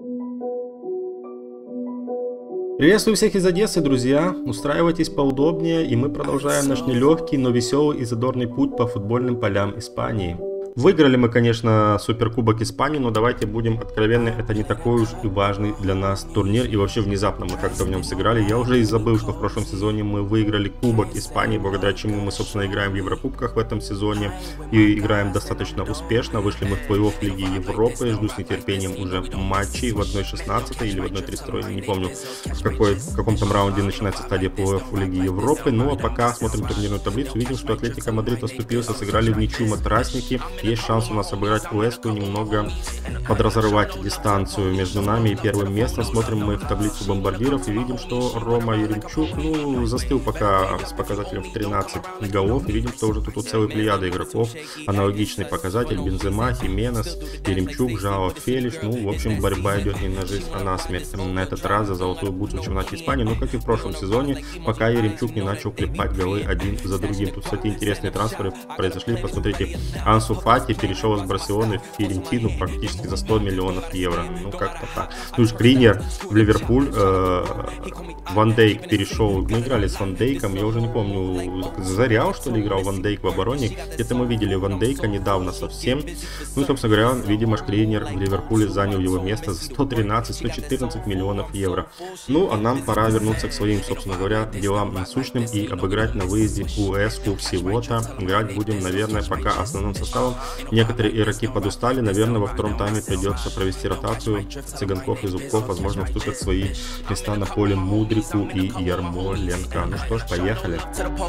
Приветствую всех из Одессы, друзья! Устраивайтесь поудобнее, и мы продолжаем наш нелегкий, но веселый и задорный путь по футбольным полям Испании. Выиграли мы, конечно, Суперкубок Испании, но давайте будем откровенны, это не такой уж и важный для нас турнир, и вообще внезапно мы как-то в нем сыграли. Я уже и забыл, что в прошлом сезоне мы выиграли Кубок Испании, благодаря чему мы, собственно, играем в Еврокубках в этом сезоне, и играем достаточно успешно. Вышли мы в плей-офф Лиги Европы, жду с нетерпением уже матчей в 1/16 или в 1/32, не помню, в каком там раунде начинается стадия плей-офф Лиги Европы. Ну а пока смотрим турнирную таблицу, видим, что Атлетико Мадрид оступился, сыграли в ничью матрасники. Есть шанс у нас обыграть Уэску, немного подразорвать дистанцию между нами и первым местом. Смотрим мы в таблицу бомбардиров и видим, что Рома Яремчук, застыл пока с показателем в 13 голов. И видим, что уже тут целая плеяда игроков. Аналогичный показатель: Бензема, Хименес, Яремчук, Жао Фелиш. В общем, борьба идет не на жизнь, а на смерть. На этот раз за золотую бутсу в чемпионате Испании. Как и в прошлом сезоне, пока Яремчук не начал клепать голы один за другим. Тут, кстати, интересные трансферы произошли. Посмотрите, Ансу Фати перешел из Барселоны в Фиорентину практически за 100 миллионов евро. Как-то так. Шкринер в Ливерпуль, Ван Дейк перешел. Мы играли с Ван Дейком, я уже не помню, за Реал, что ли, играл Ван Дейк в обороне. Где-то мы видели Ван Дейка недавно совсем. Собственно говоря, видимо, Шкринер в Ливерпуле занял его место за 113-114 миллионов евро. А нам пора вернуться к своим, собственно говоря, делам насущным и обыграть на выезде Уэску всего-то. Играть будем, наверное, пока основным составом. Некоторые игроки подустали, наверное, во втором тайме придется провести ротацию. Цыганков и Зубков, возможно, вступят в свои места на поле Мудрику и Ярмоленко. Что ж, поехали.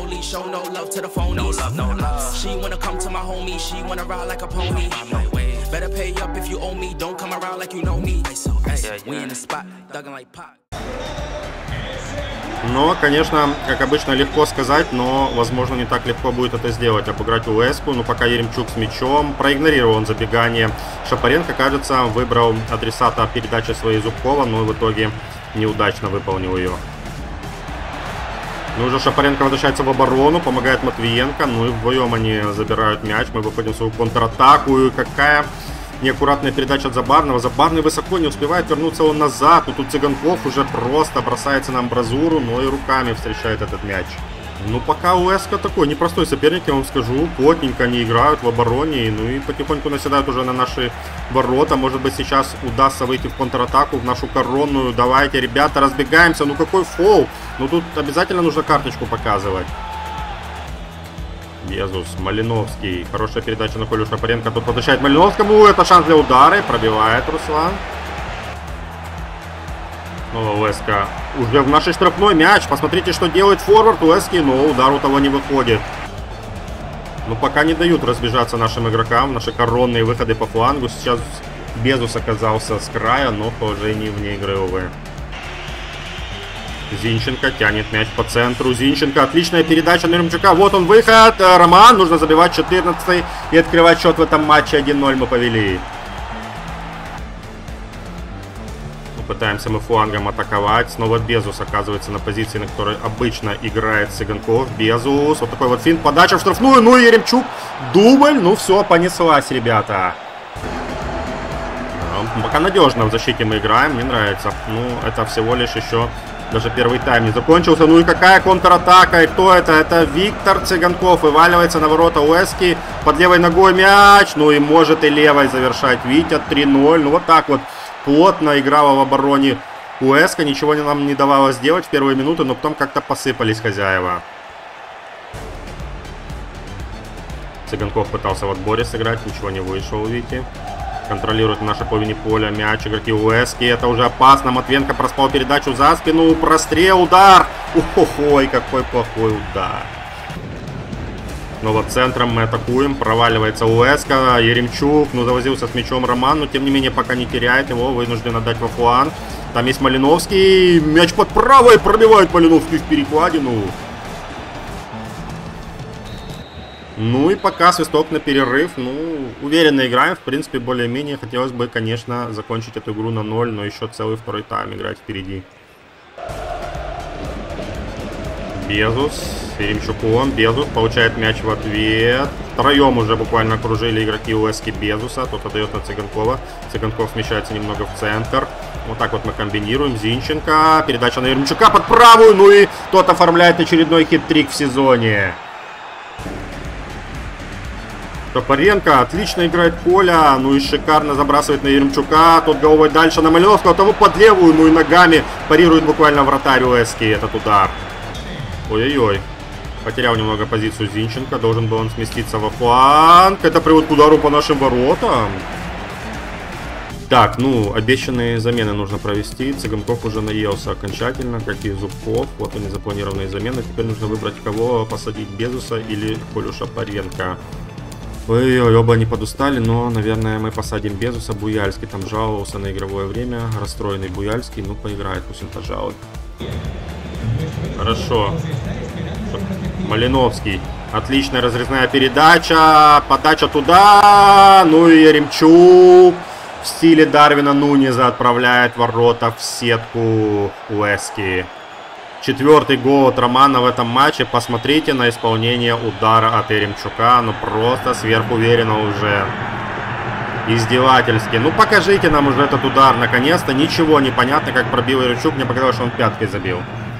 Конечно, как обычно, легко сказать, но, возможно, не так легко будет это сделать. Обыграть Уэску, пока Яремчук с мячом. Проигнорировал он забегание Шапаренко, кажется, выбрал адресата передачи своей Зубкова, но в итоге неудачно выполнил ее. Уже Шапаренко возвращается в оборону, помогает Матвиенко, и вдвоем они забирают мяч. Мы выходим в свою контратаку, и какая неаккуратная передача от Забарного. Забарный высоко, не успевает вернуться он назад. Тут Цыганков уже просто бросается на амбразуру, но и руками встречает этот мяч. Пока Уэска такой непростой соперник, я вам скажу. Плотненько они играют в обороне, и потихоньку наседают уже на наши ворота. Может быть, сейчас удастся выйти в контратаку, в нашу коронную. Давайте, ребята, разбегаемся. Какой фол! Тут обязательно нужно карточку показывать. Безус, Малиновский. Хорошая передача на Колю Шапаренко. Тут возвращает Малиновскому. Это шанс для удара. Пробивает Руслан. Уэска уже в нашей штрафной мяч. Посмотрите, что делает форвард Уэски. Но удар у того не выходит. Пока не дают разбежаться нашим игрокам. Наши коронные выходы по флангу. Сейчас Безус оказался с края, но в положении вне игры, увы. Зинченко тянет мяч по центру. Зинченко, отличная передача на Яремчука. Вот он выход. Роман, нужно забивать 14-й и открывать счет в этом матче. 1-0 мы повели. Пытаемся мы флангом атаковать. Снова Безус оказывается на позиции, на которой обычно играет Цыганков. Безус. Вот такой вот финт. Подача в штрафную. И Яремчук. Дубль. Все, понеслась, ребята. Пока надежно в защите мы играем. Мне нравится. Это всего лишь еще... Даже первый тайм не закончился. И какая контратака. И кто это? Это Виктор Цыганков. Вываливается на ворота Уэски. Под левой ногой мяч. И может и левой завершать. Витя 3-0. Вот так вот плотно играла в обороне Уэска. Ничего нам не давало сделать в первые минуты. Но потом как-то посыпались хозяева. Цыганков пытался в отборе сыграть. Ничего не вышло у Вити. Контролирует наше половине поля мяч игроки Уэски. Это уже опасно. Матвенко проспал передачу за спину. Прострел, удар. Ой, какой плохой удар. Центром мы атакуем. Проваливается Уэска. Яремчук. Завозился с мячом Роман. Но тем не менее пока не теряет его. Вынужден отдать во фланг. Там есть Малиновский. Мяч под правой. Пробивает Малиновский в перекладину. И пока свисток на перерыв. Уверенно играем. В принципе, более-менее. Хотелось бы, конечно, закончить эту игру на 0. Но еще целый второй тайм играть впереди. Безус. Еремчуком. Безус получает мяч в ответ. Втроем уже буквально окружили игроки УСК Безуса. Тот отдает на Цыганкова. Цыганков смещается немного в центр. Вот так вот мы комбинируем. Зинченко. Передача на Еремчука под правую. Ну и тот оформляет очередной хит-трик в сезоне. Топоренко отлично играет Коля. Ну и шикарно забрасывает на Еремчука. Тот головой дальше на Малиновского. Того под левую. Ну и ногами парирует буквально вратарь УСК этот удар. Ой-ой-ой. Потерял немного позицию Зинченко. Должен был он сместиться во фланг. Это приводит к удару по нашим воротам. Так, ну, обещанные замены нужно провести. Цыганков уже наелся окончательно, как и Зубков. Вот они, запланированные замены. Теперь нужно выбрать, кого посадить: Безуса или Колю Шапаренко. Ой-ой, оба они подустали, но, наверное, мы посадим Безуса. Буяльский там жаловался на игровое время. Расстроенный Буяльский. Ну, поиграет, пусть он пожалуй. Хорошо. Малиновский. Отличная разрезная передача. Подача туда. Ну и Еремчук в стиле Дарвина Нунеза отправляет ворота в сетку УСК. 4-й гол от Романа в этом матче. Посмотрите на исполнение удара от Еремчука. Ну просто сверхуверенно уже. Издевательски. Ну покажите нам уже этот удар наконец-то. Ничего не понятно, как пробил Еремчук. Мне показалось, что он пяткой забил.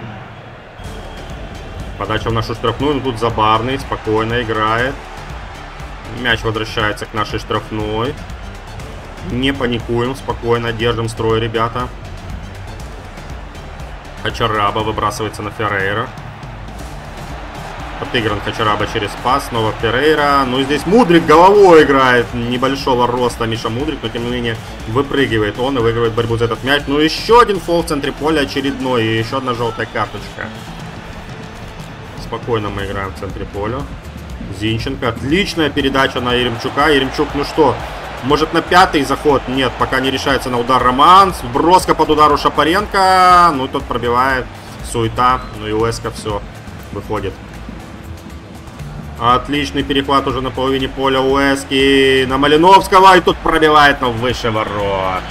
Подача в нашу штрафную. Ну тут Забарный спокойно играет. Мяч возвращается к нашей штрафной. Не паникуем, спокойно держим строй, ребята. Хачараба выбрасывается на Феррейра. Отыгран Хачараба через пас. Снова Феррейра. Ну здесь Мудрик головой играет. Небольшого роста Миша Мудрик, но тем не менее выпрыгивает он и выигрывает борьбу за этот мяч. Ну еще один фол в центре поля очередной. И еще одна желтая карточка. Спокойно мы играем в центре поля. Зинченко. Отличная передача на Еремчука. Еремчук, ну что, может на 5-й заход? Нет, пока не решается на удар Роман. Броска под удару Шапаренко. Ну и тот пробивает. Суета. Ну и УСК все выходит. Отличный перехват уже на половине поля УСК. На Малиновского. И тут пробивает, но выше ворот.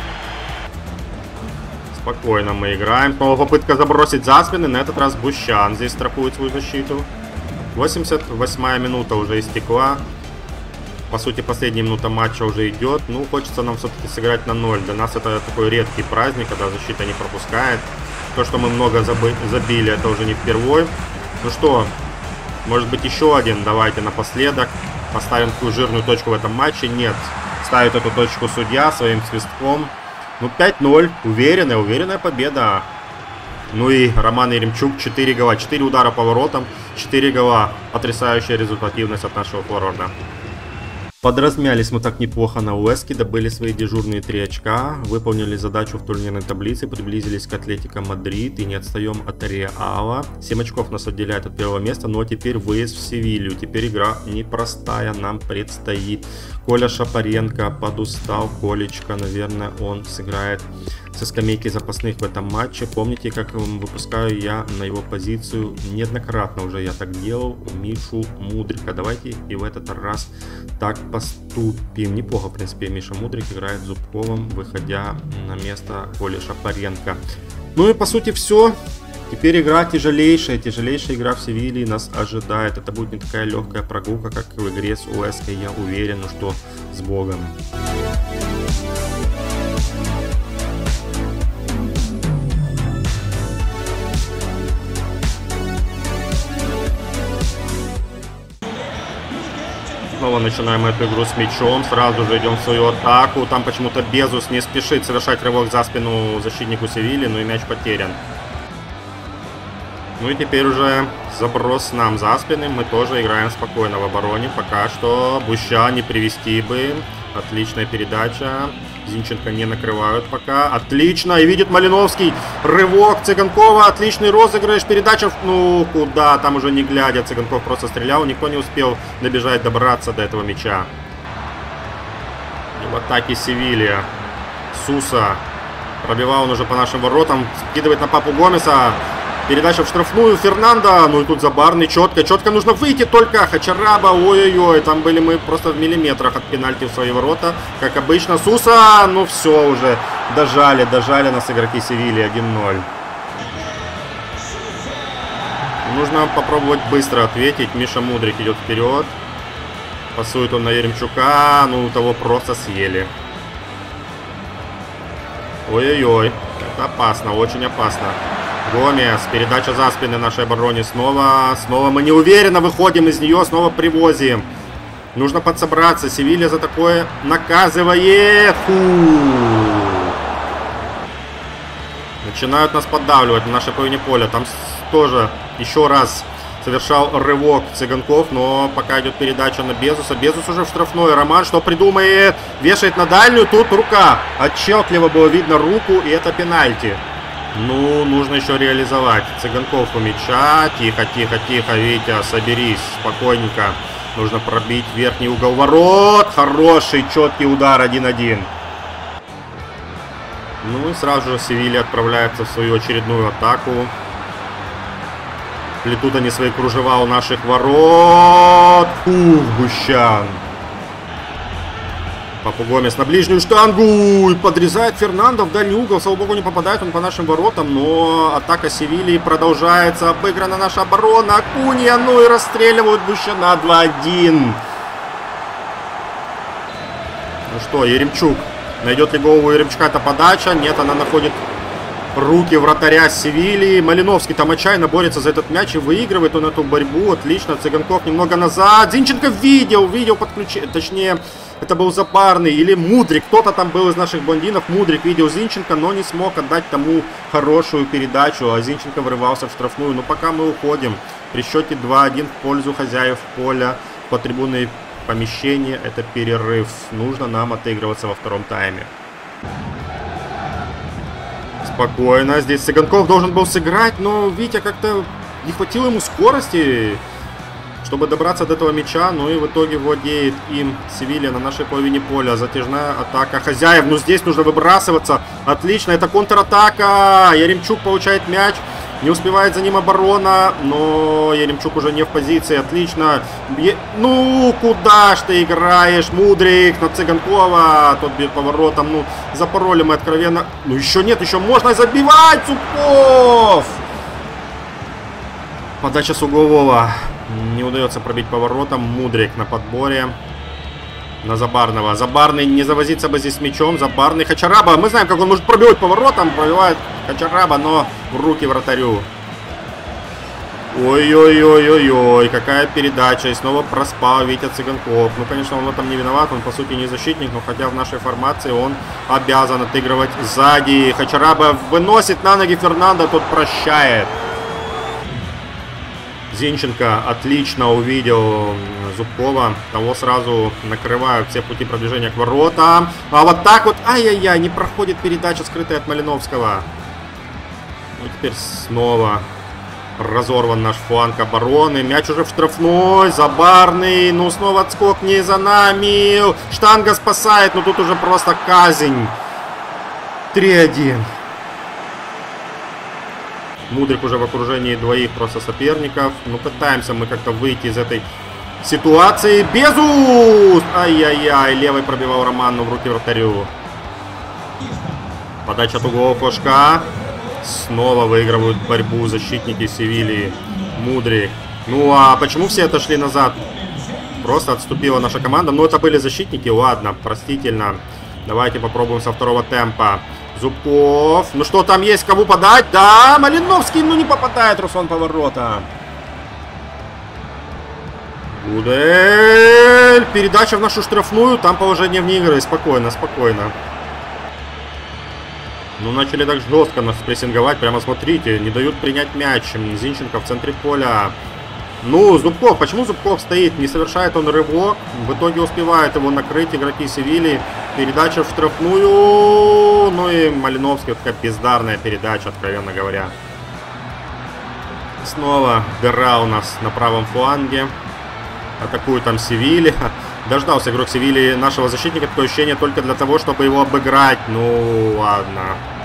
Спокойно мы играем. Снова попытка забросить за спины. На этот раз Бущан здесь страхует свою защиту. 88-я минута уже истекла. По сути, последняя минута матча уже идет. Ну, хочется нам все-таки сыграть на 0. Для нас это такой редкий праздник, когда защита не пропускает. То, что мы много забили, это уже не впервой. Ну что, может быть еще один? Давайте напоследок поставим такую жирную точку в этом матче. Нет, ставит эту точку судья своим свистком. Ну, 5-0. Уверенная победа. Ну и Роман Еремчук. 4 гола. 4 удара по воротам. 4 гола. Потрясающая результативность от нашего форварда. Подразмялись мы так неплохо на УСК, добыли свои дежурные 3 очка, выполнили задачу в турнирной таблице, приблизились к Атлетико Мадрид и не отстаем от Реала. 7 очков нас отделяет от первого места, но теперь выезд в Севилью. Теперь игра непростая нам предстоит. Коля Шапаренко подустал, Колечка, наверное, он сыграет со скамейки запасных в этом матче. Помните, как выпускаю я на его позицию, неоднократно уже я так делал, Мишу Мудрика. Давайте и в этот раз так поступим. Неплохо, в принципе, Миша Мудрик играет Зубковым, выходя на место Коли Шапаренко. Ну и по сути все. Теперь игра тяжелейшая игра в Севилье нас ожидает. Это будет не такая легкая прогулка, как в игре с УСК. Я уверен, что с Богом. Снова начинаем эту игру с мячом. Сразу же идем в свою атаку. Там почему-то Безус не спешит совершать рывок за спину защитнику Севильи, но и мяч потерян. Ну и теперь уже заброс нам за спины. Мы тоже играем спокойно в обороне. Пока что Буща не привести бы. Отличная передача. Зинченко не накрывают пока. Отлично. И видит Малиновский. Рывок Цыганкова. Отличный розыгрыш. Передача. Ну, куда? Там уже не глядя. Цыганков просто стрелял. Никто не успел добежать, добраться до этого мяча. И в атаке Севилья. Суса. Пробивал он уже по нашим воротам. Скидывает на Папу Гомеса. Передача в штрафную. Фернандо. Ну и тут Забарный. Четко нужно выйти только. Хачараба. Ой-ой-ой. Там были мы просто в миллиметрах от пенальти в свои ворота. Как обычно. Суса. Ну все уже. Дожали нас игроки Севильи. 1-0. Нужно попробовать быстро ответить. Миша Мудрик идет вперед. Пасует он на Еремчука. Ну, того просто съели. Ой-ой-ой. Это опасно, очень опасно. Гомес. Передача за спины нашей обороне. Снова мы неуверенно выходим из нее. Снова привозим. Нужно подсобраться. Севилья за такое наказывает. Начинают нас поддавливать на нашей половине поля. Там тоже еще раз совершал рывок Цыганков, но пока идет передача на Безуса. Безус уже в штрафной. Роман что придумает? Вешает на дальнюю. Тут рука. Отчетливо было видно руку, и это пенальти. Ну, нужно еще реализовать. Цыганков у мяча. Тихо, тихо, тихо, Витя, соберись. Спокойненько. Нужно пробить верхний угол ворот. Хороший, четкий удар 1-1. Ну и сразу же Севилья отправляется в свою очередную атаку. Плетут они свои кружева у наших ворот. Фух, Бущан. Папу Гомес на ближнюю штангу. И подрезает Фернандо в дальний угол. Слава богу, не попадает он по нашим воротам. Но атака Севильи продолжается. Обыграна наша оборона. Акунья. Ну и расстреливают Бущана 2-1. Ну что, Еремчук. Найдет ли голову Еремчука эта подача? Нет, она находит руки вратаря Севильи. Малиновский там отчаянно борется за этот мяч и выигрывает он эту борьбу. Отлично. Цыганков немного назад. Зинченко видел подключение. Точнее, это был Забарный или Мудрик. Кто-то там был из наших блондинов. Мудрик видел Зинченко, но не смог отдать тому хорошую передачу. А Зинченко врывался в штрафную. Но пока мы уходим. При счете 2-1 в пользу хозяев поля. По трибунной помещения. Это перерыв. Нужно нам отыгрываться во втором тайме. Спокойно. Здесь Цыганков должен был сыграть, но Витя как-то не хватило ему скорости, чтобы добраться до этого мяча. Ну и в итоге владеет им Севилья на нашей половине поля. Затяжная атака хозяев. Ну здесь нужно выбрасываться. Отлично. Это контратака. Еремчук получает мяч. Не успевает за ним оборона, но Еремчук уже не в позиции. Отлично. Ну, куда ж ты играешь, Мудрик, на Цыганкова. Тот бьет поворотом. Ну, запороли мы откровенно. Ну, еще нет, еще можно забивать, Зубков. Подача с углового. Не удается пробить поворотом. Мудрик на подборе. На Забарного. Забарный не завозиться бы здесь с мячом. Забарный. Хачараба. Мы знаем, как он может пробивать поворотом. Пробивает Хачараба, но в руки вратарю. Ой-ой-ой-ой-ой. Какая передача. И снова проспал Витя Цыганков. Ну, конечно, он в этом не виноват. Он, по сути, не защитник. Но хотя в нашей формации он обязан отыгрывать сзади. Хачараба выносит на ноги Фернандо. Тот прощает. Зинченко отлично увидел Зубкова. Того сразу накрывают все пути продвижения к воротам. А вот так вот, ай-яй-яй, не проходит передача, скрытая от Малиновского. Ну, теперь снова разорван наш фланг обороны. Мяч уже в штрафной. Забарный. Ну, снова отскок не за нами. Штанга спасает, но тут уже просто казнь. 3-1. Мудрик уже в окружении двоих просто соперников. Ну, пытаемся мы как-то выйти из этой ситуации. Безус! Ай-яй-яй, левый пробивал Роман, но в руки вратарю. Подача от углового флажка. Снова выигрывают борьбу защитники Севильи. Мудрик. Ну, а почему все отошли назад? Просто отступила наша команда. Ну, это были защитники, ладно, простительно. Давайте попробуем со второго темпа. Зубков. Ну что, там есть кому подать? Да, Малиновский, ну не попадает Руслан поворота. Гудель. Передача в нашу штрафную. Там положение вне игры. Спокойно, спокойно. Ну, начали так жестко нас прессинговать. Прямо смотрите, не дают принять мяч. Зинченко в центре поля. Ну, Зубков, почему Зубков стоит? Не совершает он рывок. В итоге успевает его накрыть игроки Севильи. Передача в штрафную. Ну и Малиновский. Такая бездарная передача, откровенно говоря. Снова дыра у нас на правом фланге. Атакует там Севилья. Дождался игрок Севильи нашего защитника. Такое ощущение только для того, чтобы его обыграть. Ну, ладно.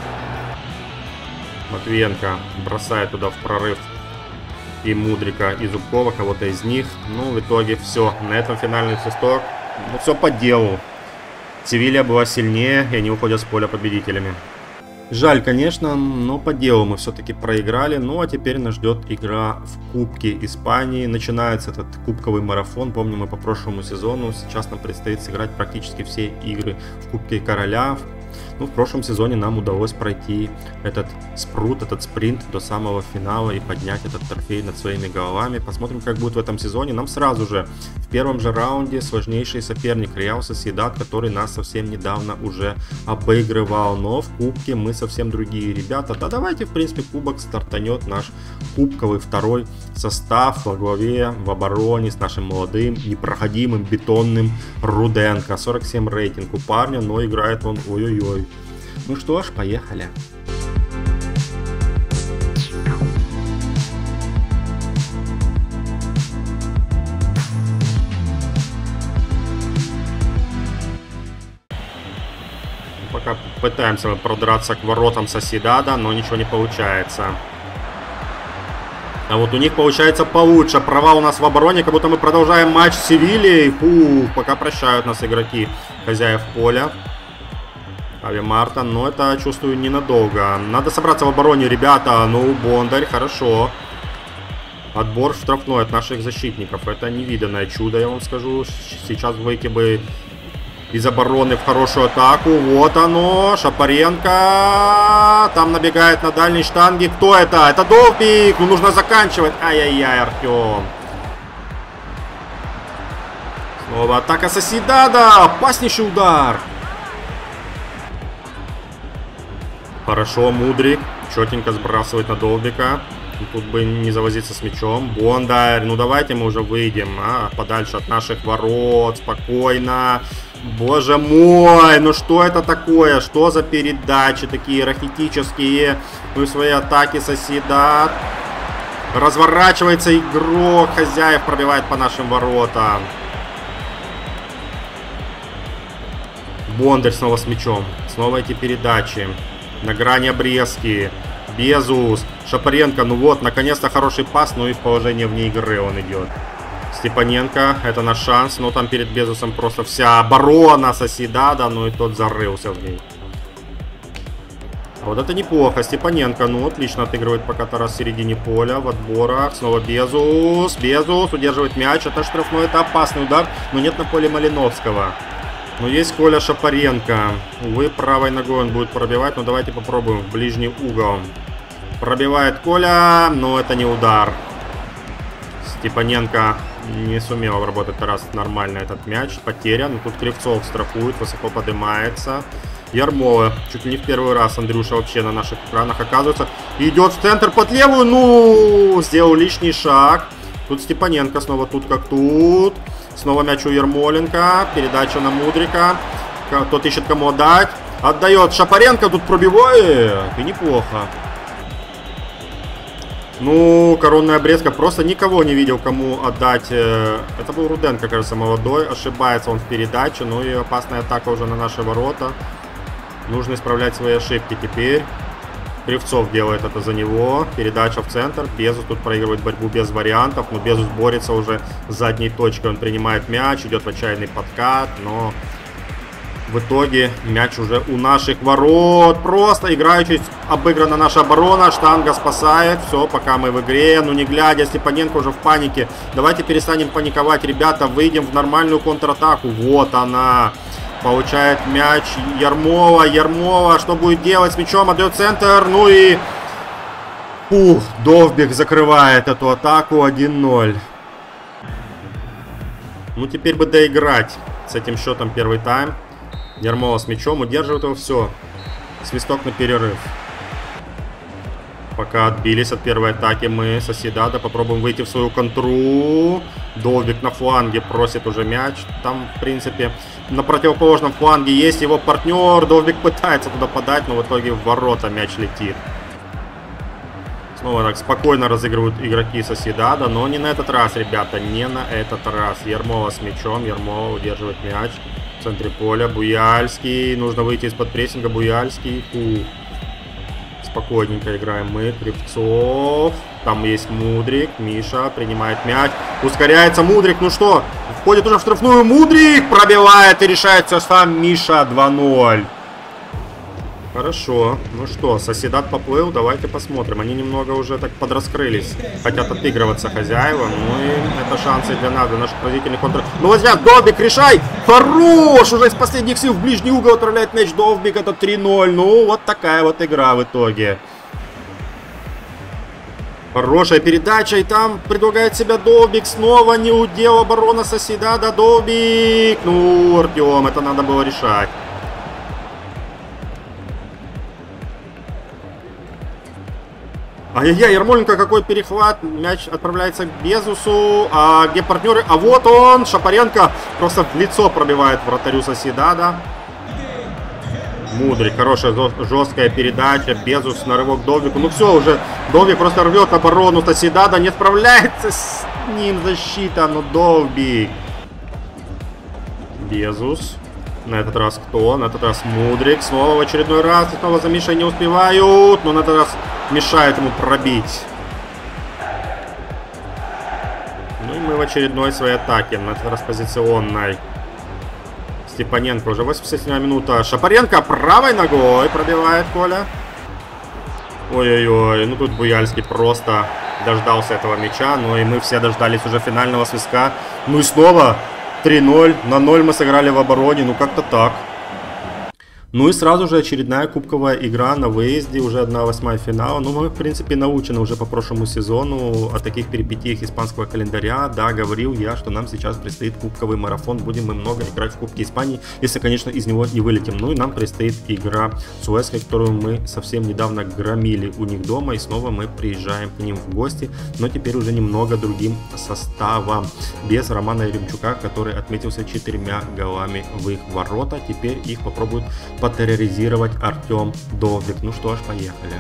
Матвиенко бросает туда в прорыв и Мудрика, и Зубкова, кого-то из них. Ну, в итоге все. На этом финальный свисток. Ну, все по делу. Севилья была сильнее, и они уходят с поля победителями. Жаль, конечно, но по делу мы все-таки проиграли. Ну а теперь нас ждет игра в Кубке Испании. Начинается этот кубковый марафон. Помню, мы по прошлому сезону. Сейчас нам предстоит сыграть практически все игры в Кубке Короля. Ну, в прошлом сезоне нам удалось пройти этот спрут, этот спринт до самого финала и поднять этот трофей над своими головами. Посмотрим, как будет в этом сезоне. Нам сразу же в первом же раунде сложнейший соперник Реал Сосьедад, который нас совсем недавно уже обыгрывал. Но в Кубке мы совсем другие ребята. Да давайте, в принципе, Кубок стартанет наш кубковый второй состав во главе в обороне с нашим молодым, непроходимым, бетонным Руденко. 47 рейтинг у парня, но играет он ой-ой-ой. Ну что ж, поехали. Пока пытаемся продраться к воротам Сосьедада, но ничего не получается. А вот у них получается получше. Провал у нас в обороне, как будто мы продолжаем матч с Севильей. Фух, пока прощают нас игроки хозяев поля. Ави Марта, но это, чувствую, ненадолго. Надо собраться в обороне, ребята. Ну, Бондарь, хорошо. Отбор штрафной от наших защитников. Это невиданное чудо, я вам скажу. Сейчас выйти бы из обороны в хорошую атаку. Вот оно. Шапаренко. Там набегает на дальней штанге. Кто это? Это Довбик. Ну, нужно заканчивать. Ай-яй-яй, Артем. Снова атака Сосьедада. Опаснейший удар. Хорошо, Мудрик. Четенько сбрасывает на Довбика. Тут бы не завозиться с мячом. Бондарь. Ну, давайте мы уже выйдем. Подальше от наших ворот. Спокойно. Боже мой, ну что это такое? Что за передачи такие рахитические? Ну и свои атаки Сосьедад. Разворачивается игрок. Хозяев пробивает по нашим воротам. Бондарь снова с мячом. Снова эти передачи. На грани обрезки. Безус. Шапаренко. Ну вот, наконец-то хороший пас. Ну и в положение вне игры он идет. Степаненко. Это наш шанс. Но там перед Безусом просто вся оборона Сосьедада. Ну и тот зарылся в ней. А вот это неплохо. Степаненко. Ну, отлично отыгрывает пока Тарас в середине поля. В отборах. Снова Безус. Безус удерживает мяч. Это штрафной. Это опасный удар. Но нет на поле Малиновского. Но есть Коля Шапаренко. Увы, правой ногой он будет пробивать. Но давайте попробуем в ближний угол. Пробивает Коля. Но это не удар. Степаненко не сумел обработать раз нормально этот мяч. Потерян. Тут Кривцов штрафует. Высоко поднимается. Ярмола. Чуть ли не в первый раз Андрюша вообще на наших экранах оказывается. Идет в центр под левую. Ну, сделал лишний шаг. Тут Степаненко снова тут как тут. Снова мяч у Ермоленко. Передача на Мудрика. Тот ищет кому отдать. Отдает Шапаренко. Тут пробивает. И неплохо. Ну, коронная обрезка. Просто никого не видел, кому отдать. Это был Руденко, кажется, молодой. Ошибается он в передаче. Ну и опасная атака уже на наши ворота. Нужно исправлять свои ошибки теперь. Кривцов делает это за него. Передача в центр. Безус тут проигрывает борьбу без вариантов. Но Безус борется уже с задней точкой. Он принимает мяч. Идет в отчаянный подкат. Но в итоге мяч уже у наших ворот. Просто играючись обыграна наша оборона. Штанга спасает. Все, пока мы в игре. Ну не глядя, Степаненко уже в панике. Давайте перестанем паниковать, ребята. Выйдем в нормальную контратаку. Вот она. Получает мяч Ярмола. Ярмола что будет делать с мячом? Отдает центр. Ну и... Ух, Довбик закрывает эту атаку 1-0. Ну теперь бы доиграть с этим счетом первый тайм. Ярмола с мячом. Удерживает его. Все. Свисток на перерыв. Пока отбились от первой атаки мы Сосьедада. Попробуем выйти в свою контру. Довбик на фланге просит уже мяч. Там, в принципе, на противоположном фланге есть его партнер. Довбик пытается туда подать, но в итоге в ворота мяч летит. Снова так спокойно разыгрывают игроки Сосьедада. Но не на этот раз, ребята. Не на этот раз. Ярмола с мячом. Ярмола удерживает мяч. В центре поля. Буяльский. Нужно выйти из-под прессинга. Буяльский. Спокойненько играем мы. Кривцов. Там есть Мудрик. Миша принимает мяч. Ускоряется Мудрик. Ну что? Входит уже в штрафную. Мудрик пробивает и решается сам Миша. 2-0. Хорошо. Ну что, Сосьедад поплыл, давайте посмотрим. Они немного уже так подраскрылись. Хотят отыгрываться хозяева. Ну и это шансы для нас, для наших поразительных контр... Ну вот взять, Довбик, решай! Хорош! Уже из последних сил в ближний угол отправляет мяч Довбик. Это 3-0. Ну вот такая вот игра в итоге. Хорошая передача, и там предлагает себя Довбик. Снова не удел оборона Сосьедада. Довбик! Ну, Артем, это надо было решать. Ай-яй-яй, Ярмоленко, какой перехват. Мяч отправляется к Безусу. А где партнеры? А вот он, Шапаренко. Просто в лицо пробивает вратарю Сосьедада. Мудрик, хорошая жесткая передача. Безус на рывок Довбику. Ну все, уже Довбик просто рвет оборону Сосьедада. Не справляется с ним защита. Но Довбик. Безус. На этот раз кто? На этот раз Мудрик. Снова в очередной раз. И снова за Мишей не успевают. Но на этот раз мешает ему пробить. Ну и мы в очередной своей атаке. На этот раз позиционной. Степаненко. Уже 87 минута. Шапаренко правой ногой пробивает Коля. Ой-ой-ой. Ну тут Буяльский просто дождался этого мяча. Ну и мы все дождались уже финального свистка. Ну и снова 3-0. На 0 мы сыграли в обороне. Ну как-то так. Ну и сразу же очередная кубковая игра на выезде, уже 1/8 финала. Ну, мы, в принципе, научены уже по прошлому сезону о таких перипетиях испанского календаря. Да, говорил я, что нам сейчас предстоит кубковый марафон. Будем мы много играть в Кубке Испании, если, конечно, из него не вылетим. Ну и нам предстоит игра с Уэской, которую мы совсем недавно громили у них дома. И снова мы приезжаем к ним в гости, но теперь уже немного другим составом. Без Романа Еремчука, который отметился 4 голами в их ворота. Теперь их попробуют потерроризировать Артем Довбик. Ну что ж, поехали.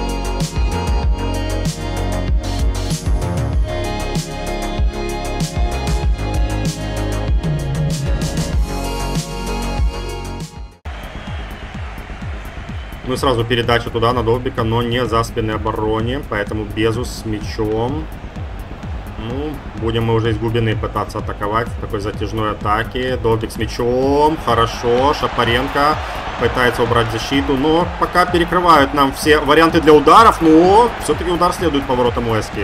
Ну и сразу передача туда на Довбика, но не за спинной обороне, поэтому Безус с мячом. Ну, будем мы уже из глубины пытаться атаковать в такой затяжной атаке. Довбик с мячом. Хорошо. Шапаренко пытается убрать защиту. Но пока перекрывают нам все варианты для ударов. Но все-таки удар следует по воротам Уэски.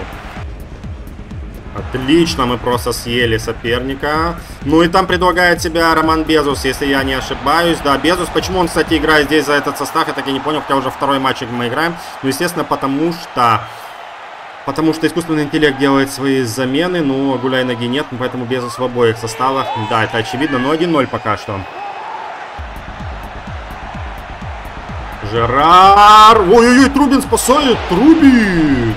Отлично, мы просто съели соперника. Ну и там предлагает себя Роман Безус, если я не ошибаюсь. Да, Безус. Почему он, кстати, играет здесь за этот состав, я так и не понял, хотя уже второй матч мы играем. Ну, естественно, Потому что искусственный интеллект делает свои замены, но Гуляй ноги нет, поэтому Безус в обоих составах. Да, это очевидно, но 1-0 пока что. Жерар! Ой-ой-ой, Трубин спасает! Трубин!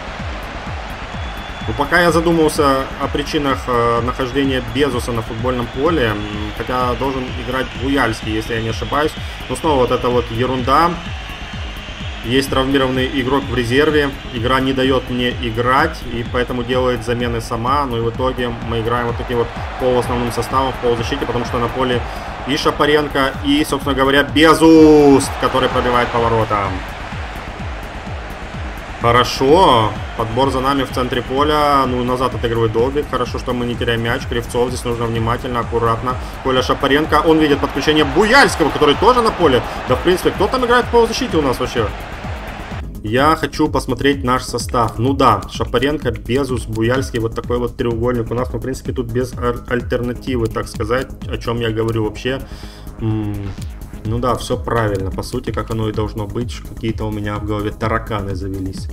Ну, пока я задумался о причинах нахождения Безуса на футбольном поле, хотя должен играть Буяльский, если я не ошибаюсь. Но снова вот эта вот ерунда. Есть травмированный игрок в резерве. Игра не дает мне играть, и поэтому делает замены сама. Ну и в итоге мы играем вот таким вот полуосновным составом в полузащите, потому что на поле и Шапаренко, и, собственно говоря, Безус, который пробивает по воротам. Хорошо. Подбор за нами в центре поля. Ну, назад отыгрывает Довбик. Хорошо, что мы не теряем мяч. Кривцов. Здесь нужно внимательно, аккуратно. Коля Шапаренко. Он видит подключение Буяльского, который тоже на поле. Да, в принципе, кто там играет в полузащите у нас вообще? Я хочу посмотреть наш состав. Ну да, Шапаренко, Безус, Буяльский. Вот такой вот треугольник у нас. Ну, в принципе, тут без альтернативы, так сказать. О чем я говорю вообще. Ну да, все правильно. По сути, как оно и должно быть. Какие-то у меня в голове тараканы завелись.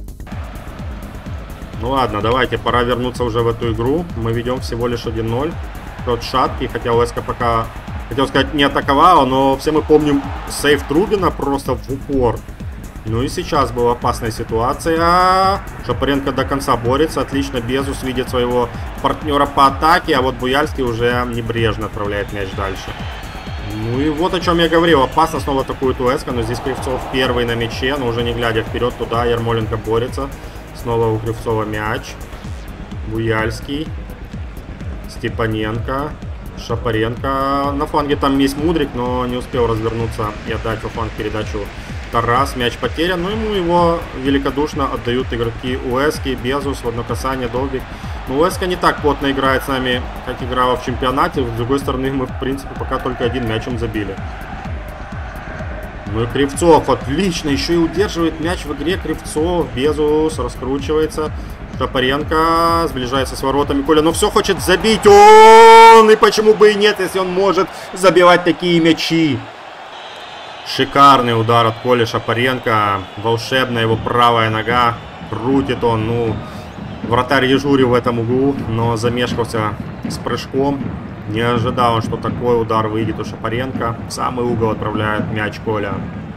Ну ладно, давайте, пора вернуться уже в эту игру. Мы ведем всего лишь 1-0. Тот шаткий, хотя Уэска пока, хотел сказать, не атаковала, но все мы помним сейв Трубина просто в упор. Ну и сейчас была опасная ситуация. Шапаренко до конца борется. Отлично, Безус видит своего партнера по атаке, а вот Буяльский уже небрежно отправляет мяч дальше. Ну и вот о чем я говорил. Опасно снова атакует Уэска, но здесь Кривцов первый на мяче, но уже не глядя вперед туда. Ярмоленко борется. Снова у Кривцова мяч. Буяльский. Степаненко. Шапаренко. На фланге там есть Мудрик, но не успел развернуться и отдать во фланг передачу Тарас. Мяч потерян. Ну ему его великодушно отдают игроки Уэски. Безус в одно касание, Довбик. Но Уэска не так плотно играет с нами, как играла в чемпионате. С другой стороны, мы в принципе пока только один мяч им забили. Ну и Кривцов отлично, еще и удерживает мяч в игре Кривцов. Безус раскручивается. Шапаренко сближается с воротами. Коля, ну все хочет забить он! И почему бы и нет, если он может забивать такие мячи. Шикарный удар от Коли Шапаренко. Волшебная его правая нога. Крутит он, ну... Вратарь дежурил в этом углу, но замешкался с прыжком. Не ожидал он, что такой удар выйдет у Шапаренко. В самый угол отправляет мяч Коля.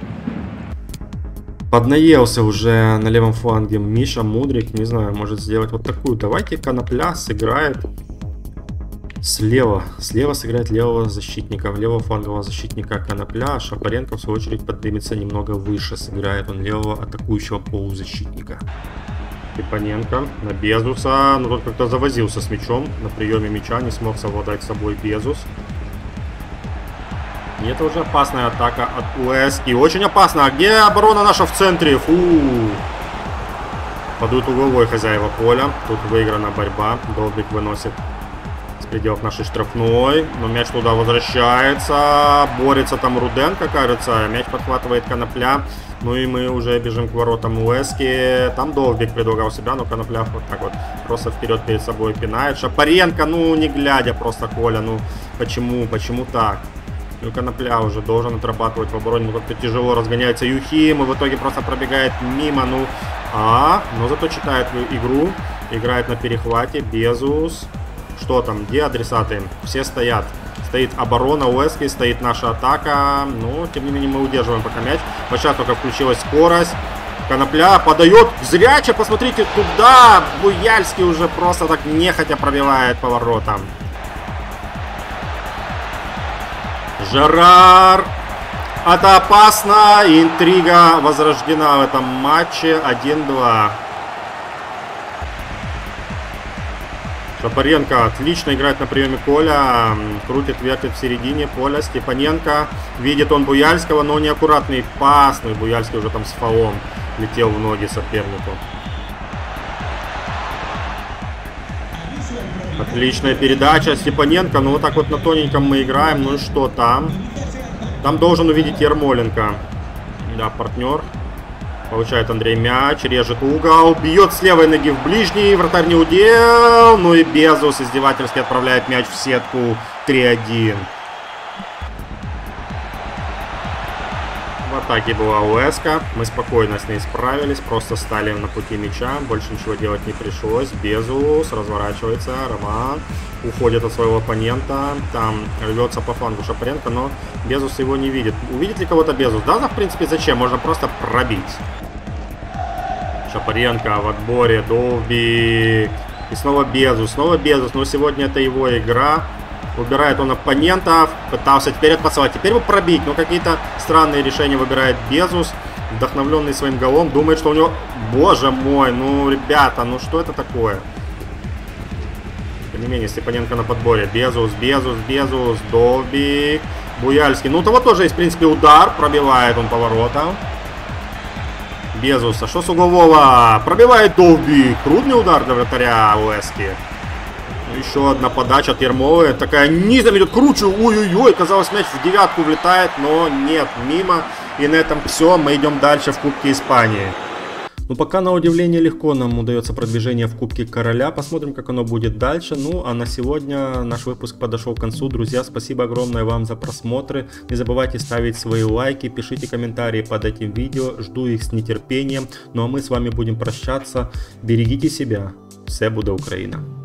Поднаелся уже на левом фланге Миша Мудрик. Не знаю, может сделать вот такую. Давайте Конопля сыграет слева. Слева сыграет левого защитника. В левого флангового защитника Конопля. А Шапаренко в свою очередь поднимется немного выше. Сыграет он левого атакующего полузащитника. Степаненко на Безуса. Ну, тот как-то завозился с мячом. На приеме мяча не смог совладать с собой Безус. И это уже опасная атака от Уэски. Очень опасно. А где оборона наша в центре? Фу. Падут угловой хозяева поля. Тут выиграна борьба. Долбик выносит с пределов нашей штрафной. Но мяч туда возвращается. Борется там Руденко, кажется. Мяч подхватывает Конопля. Ну и мы уже бежим к воротам Уэски. Там Довбик предлагал себя, но Конопля вот так вот просто вперед перед собой пинает. Шапаренко, ну не глядя просто, Коля, ну почему так? Ну Конопля уже должен отрабатывать в обороне, но как-то тяжело разгоняется Юхим и в итоге просто пробегает мимо, но зато читает игру, играет на перехвате, Безус. Что там, где адресаты? Все стоят. Стоит оборона Уэски, стоит наша атака. Но, тем не менее, мы удерживаем пока мяч. Вот сейчас только включилась скорость. Конопля подает зряче. Посмотрите туда. Буяльский уже просто так нехотя пробивает поворотом. Жерар. Это опасно. Интрига возрождена в этом матче. 1-2. Шапаренко отлично играет на приеме Коля. Крутит, вертит в середине поля. Степаненко. Видит он Буяльского, но неаккуратный пас. Ну и Буяльский уже там с фолом летел в ноги сопернику. Отличная передача. Степаненко. Ну вот так вот на тоненьком мы играем. Ну и что там? Там должен увидеть Ермоленко. Да, партнер. Получает Андрей мяч, режет угол, бьет с левой ноги в ближний, вратарь не удел. Ну и Безус издевательски отправляет мяч в сетку. 3-1. В атаке была Уэска. Мы спокойно с ней справились, просто стали на пути мяча. Больше ничего делать не пришлось. Безус разворачивается, Роман уходит от своего оппонента. Там рвется по флангу Шапаренко, но Безус его не видит. Увидит ли кого-то Безус? Да, в принципе, зачем? Можно просто пробить. Шапаренко в отборе, Довбик. И снова Безус, но сегодня это его игра. Убирает он оппонентов, пытался теперь отпасовать, теперь бы пробить, но какие-то странные решения выбирает Безус. Вдохновленный своим голом, думает, что у него... Боже мой, ну, ребята, ну что это такое? Тем не менее, Степаненко на подборе. Безус, Довбик, Буяльский. Ну, у того тоже есть, в принципе, удар. Пробивает он поворотом. Безус, а что с углового? Пробивает Довбик. Трудный удар для вратаря Уэски. Еще одна подача от Ермолы. Такая низом идет, круче. Ой-ой-ой. Казалось, мяч в девятку влетает, но нет, мимо. И на этом все. Мы идем дальше в Кубке Испании. Ну, пока, на удивление, легко нам удается продвижение в Кубке Короля. Посмотрим, как оно будет дальше. Ну, а на сегодня наш выпуск подошел к концу. Друзья, спасибо огромное вам за просмотры. Не забывайте ставить свои лайки, пишите комментарии под этим видео. Жду их с нетерпением. Ну, а мы с вами будем прощаться. Берегите себя. Все буде Україна.